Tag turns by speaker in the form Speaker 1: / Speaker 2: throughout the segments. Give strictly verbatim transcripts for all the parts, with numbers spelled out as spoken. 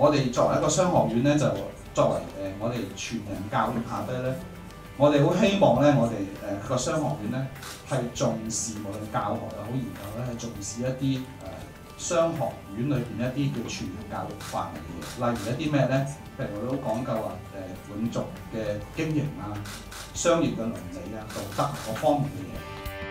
Speaker 1: 我哋作為一個商學院咧，就作為誒、呃、我哋全人教育下低咧，我哋好希望咧，我哋誒個商學院咧係重視無論教學又好研究咧，係重視一啲誒、呃、商學院裏邊一啲叫全人教育範圍嘅嘢，例如一啲咩咧？譬如我哋都講究話誒永續嘅經營啊、商業嘅倫理啊、道德嗰方面嘅嘢。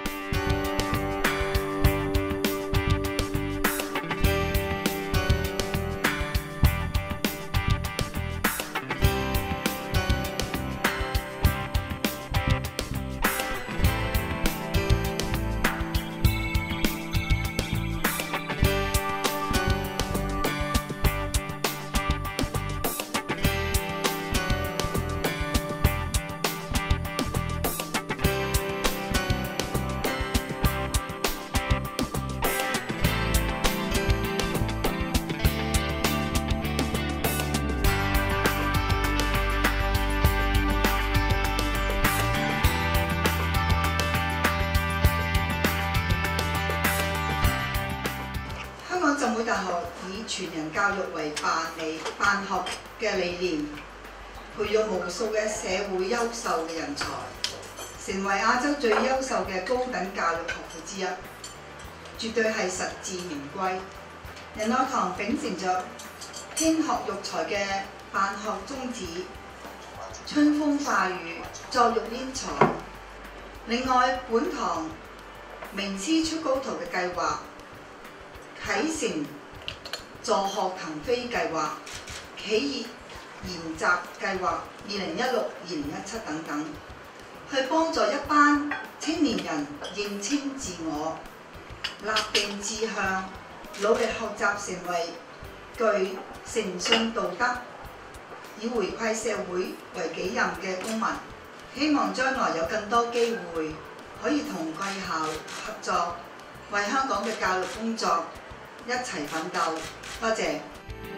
Speaker 2: 浸會大學以全人教育為辦理辦學嘅理念，培育無數嘅社會優秀嘅人才，成為亞洲最優秀嘅高等教育學府之一，絕對係實至名歸。仁愛堂秉承着興學育才嘅辦學宗旨，春風化雨，作育英才。另外，本堂名師出高徒嘅計劃、啟程助學騰飛計劃、企業研習計劃二零一六、二零一七等等，去幫助一班青年人認清自我、立定志向，努力學習成為具誠信道德、以回饋社會為己任嘅公民。希望將來有更多機會可以同貴校合作，為香港嘅教育工作一齊奮鬥。多謝。